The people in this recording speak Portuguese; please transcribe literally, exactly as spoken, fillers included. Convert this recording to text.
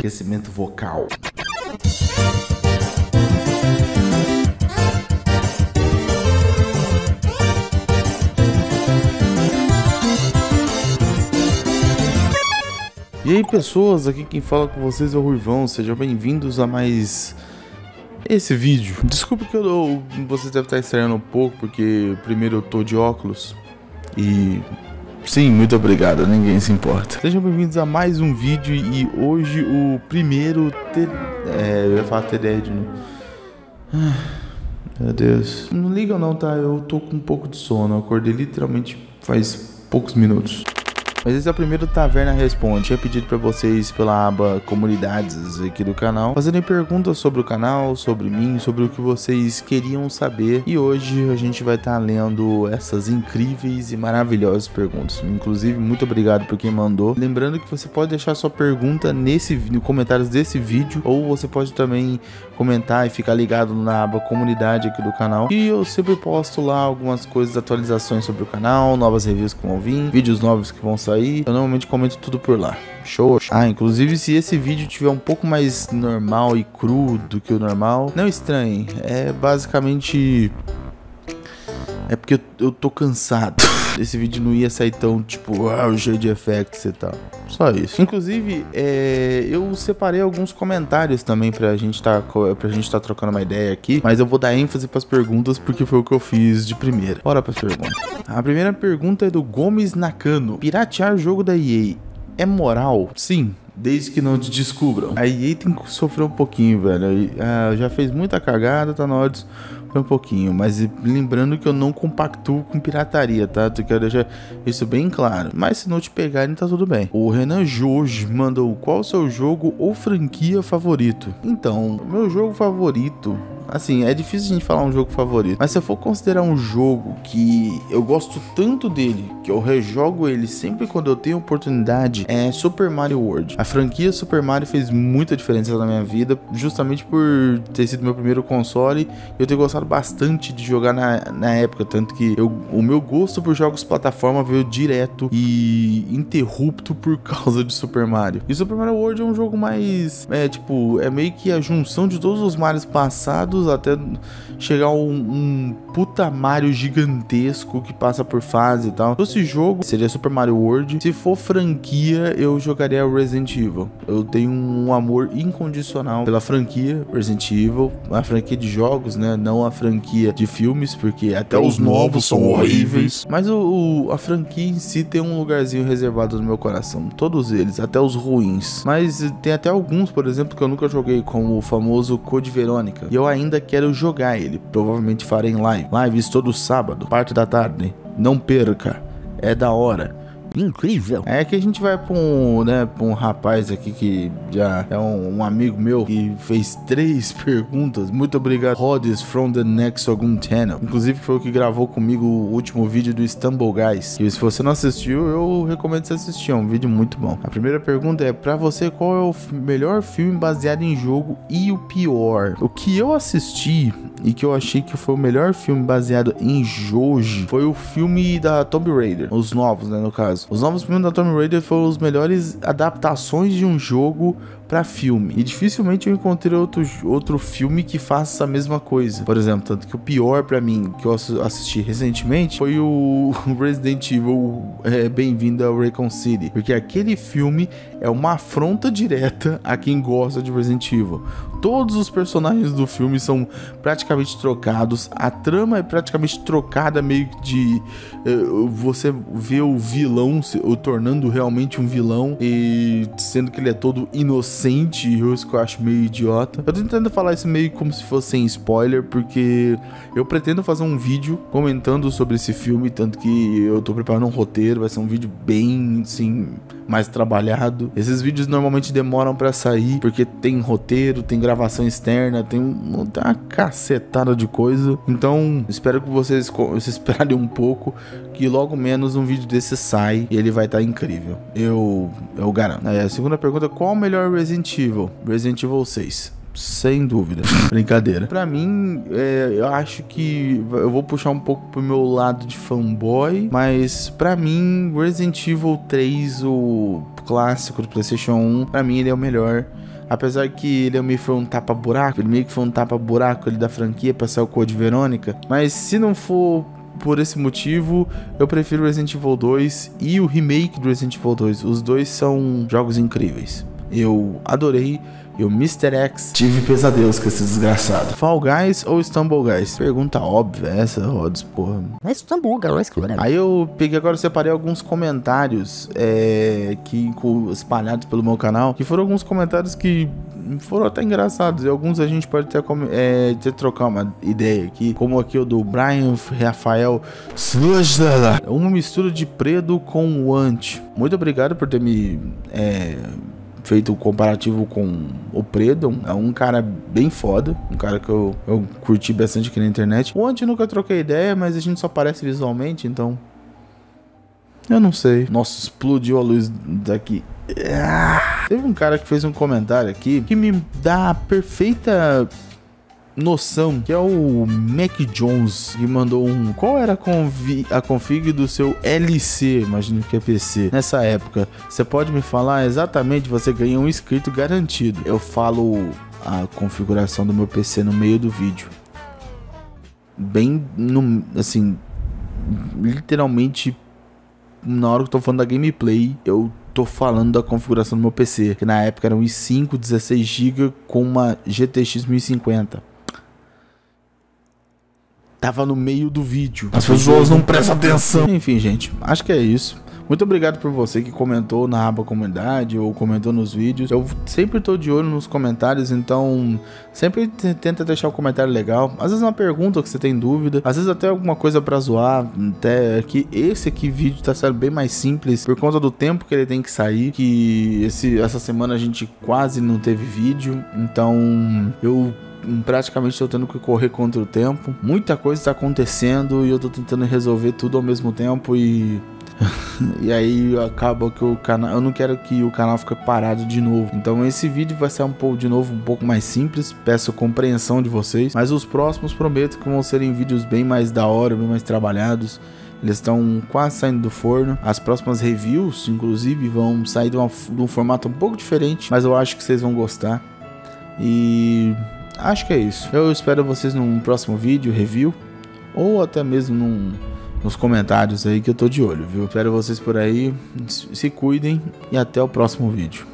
aquecimento vocal. E aí pessoas, aqui quem fala com vocês é o Ruivão, sejam bem-vindos a mais esse vídeo. Desculpa que eu, vocês devem estar estranhando um pouco, porque primeiro eu tô de óculos e... sim, muito obrigado, ninguém se importa. Sejam bem-vindos a mais um vídeo e hoje o primeiro... Te... É, eu ia falar T D E D, né? Ah, meu Deus. Não liga não, tá? Eu tô com um pouco de sono, eu acordei literalmente faz poucos minutos. Mas esse é o primeiro Taverna Responde. Tinha pedido pra vocês pela aba comunidades aqui do canal fazerem perguntas sobre o canal, sobre mim, sobre o que vocês queriam saber. E hoje a gente vai estar tá lendo essas incríveis e maravilhosas perguntas. Inclusive, muito obrigado por quem mandou. Lembrando que você pode deixar sua pergunta nesse, nos comentários desse vídeo, ou você pode também comentar e ficar ligado na aba comunidade aqui do canal. E eu sempre posto lá algumas coisas, atualizações sobre o canal, novas reviews que vão vir, vídeos novos que vão sair. Aí eu normalmente comento tudo por lá. Show? Ah, inclusive se esse vídeo tiver um pouco mais normal e cru do que o normal, não estranhe, é basicamente é porque eu, eu tô cansado. Esse vídeo não ia sair tão tipo, ah, cheio de effects e tal. Só isso. Inclusive, é, eu separei alguns comentários também pra gente tá, pra gente tá trocando uma ideia aqui. Mas eu vou dar ênfase pras perguntas porque foi o que eu fiz de primeira. Bora pras perguntas. A primeira pergunta é do Gomes Nakano. Piratear jogo da E A é moral? Sim. Desde que não te descubram. A E A tem que sofrer um pouquinho, velho. Ah, já fez muita cagada, tá na hora de sofrer um pouquinho. Mas lembrando que eu não compactuo com pirataria, tá? Eu quero deixar isso bem claro. Mas se não te pegarem, tá tudo bem. O Renan Jorge mandou: qual o seu jogo ou franquia favorito? Então, meu jogo favorito... assim, é difícil a gente falar um jogo favorito, mas se eu for considerar um jogo que eu gosto tanto dele, que eu rejogo ele sempre quando eu tenho oportunidade, é Super Mario World. A franquia Super Mario fez muita diferença na minha vida, justamente por ter sido meu primeiro console e eu ter gostado bastante de jogar na, na época, tanto que eu, o meu gosto por jogos plataforma veio direto e interrupto por causa de Super Mario. E Super Mario World é um jogo mais, é tipo, é meio que a junção de todos os Marios passados até chegar um, um puta Mario gigantesco que passa por fase e tal. Esse jogo seria Super Mario World. Se for franquia, eu jogaria Resident Evil. Eu tenho um amor incondicional pela franquia Resident Evil, a franquia de jogos, né? Não a franquia de filmes, porque até os novos são horríveis. Mas o, o, a franquia em si tem um lugarzinho reservado no meu coração. Todos eles, até os ruins. Mas tem até alguns, por exemplo, que eu nunca joguei, como o famoso Code Verônica. E eu ainda quero jogar ele. Provavelmente farei em live. Lives todo sábado, parte da tarde. Não perca. É da hora. Incrível. É que a gente vai pra um, né, pra um rapaz aqui que já é um, um amigo meu que fez três perguntas. Muito obrigado, Rhodes from the Nexogun Channel. Inclusive foi o que gravou comigo o último vídeo do Stumble Guys. E se você não assistiu, eu recomendo você assistir. É um vídeo muito bom. A primeira pergunta é: pra você, qual é o melhor filme baseado em jogo e o pior? O que eu assisti e que eu achei que foi o melhor filme baseado em jogo foi o filme da Tomb Raider. Os novos, né, no caso. Os novos filmes da Tomb Raider foram os melhores adaptações de um jogo pra filme. E dificilmente eu encontrei outro, outro filme que faça a mesma coisa. Por exemplo, tanto que o pior pra mim, que eu assisti recentemente, foi o Resident Evil é, Bem-vindo ao Raccoon City. Porque aquele filme é uma afronta direta a quem gosta de Resident Evil. Todos os personagens do filme são praticamente trocados. A trama é praticamente trocada, meio que de... Uh, você vê o vilão se, o tornando realmente um vilão, e sendo que ele é todo inocente. Isso que eu acho meio idiota. Eu tô tentando falar isso meio como se fosse sem spoiler, porque eu pretendo fazer um vídeo comentando sobre esse filme, tanto que eu tô preparando um roteiro. Vai ser um vídeo bem, assim, mais trabalhado. Esses vídeos normalmente demoram pra sair, porque tem roteiro, tem gravação externa, tem, um, tem uma cacetada de coisa. Então, espero que vocês, vocês esperarem um pouco, que logo menos um vídeo desse sai e ele vai estar incrível. Eu, eu garanto. Aí, a segunda pergunta: qual o melhor Resident Evil? Resident Evil seis. Sem dúvida. Brincadeira. Pra mim, é, eu acho que eu vou puxar um pouco pro meu lado de fanboy, mas pra mim, Resident Evil três, o clássico do PlayStation um, pra mim ele é o melhor. Apesar que ele meio que foi um tapa-buraco, ele meio que foi um tapa-buraco ali da franquia pra sair o Code Verônica. Mas se não for por esse motivo, eu prefiro Resident Evil dois e o remake do Resident Evil dois. Os dois são jogos incríveis. Eu adorei. E o mister X, tive pesadelos com esse desgraçado. Fall Guys ou Stumble Guys? Pergunta óbvia essa, Rods, porra. É Stumble Guys, cara. Aí eu peguei agora, separei alguns comentários é, que espalhados pelo meu canal, que foram alguns comentários que foram até engraçados. E alguns a gente pode até, é, até trocar uma ideia aqui. Como aqui o do Brian Rafael. Uma mistura de Predo com o Ant. Muito obrigado por ter me... É, feito o comparativo com o Predo. É um cara bem foda, um cara que eu, eu curti bastante aqui na internet. O Ant nunca troquei ideia, mas a gente só aparece visualmente, então eu não sei. Nossa, explodiu a luz daqui. Ah! Teve um cara que fez um comentário aqui que me dá a perfeita noção, que é o Mac Jones, que mandou um: qual era a, convi a config do seu L C, imagino que é P C, nessa época? Você pode me falar exatamente? Você ganha um inscrito garantido. Eu falo a configuração do meu P C no meio do vídeo, bem no, assim, literalmente na hora que eu tô falando da gameplay, eu tô falando da configuração do meu P C, que na época era um i cinco dezesseis gigas com uma G T X mil e cinquenta. Tava no meio do vídeo. As pessoas não prestam atenção. Enfim, gente, acho que é isso. Muito obrigado por você que comentou na aba comunidade ou comentou nos vídeos. Eu sempre tô de olho nos comentários, então sempre tenta deixar um comentário legal. Às vezes uma pergunta que você tem dúvida, às vezes até alguma coisa pra zoar. Até que esse aqui vídeo tá sendo bem mais simples por conta do tempo que ele tem que sair. Que esse, essa semana a gente quase não teve vídeo, então eu praticamente estou tendo que correr contra o tempo. Muita coisa está acontecendo e eu tô tentando resolver tudo ao mesmo tempo e e aí acaba que o canal, eu não quero que o canal fique parado de novo. Então esse vídeo vai ser um pouco de novo um pouco mais simples. Peço compreensão de vocês, mas os próximos prometo que vão serem vídeos bem mais da hora, bem mais trabalhados. Eles estão quase saindo do forno. As próximas reviews, inclusive, vão sair de, uma, de um formato um pouco diferente, mas eu acho que vocês vão gostar. E acho que é isso. Eu espero vocês num próximo vídeo, review, ou até mesmo num, nos comentários aí que eu tô de olho, viu? Espero vocês por aí. Se cuidem e até o próximo vídeo.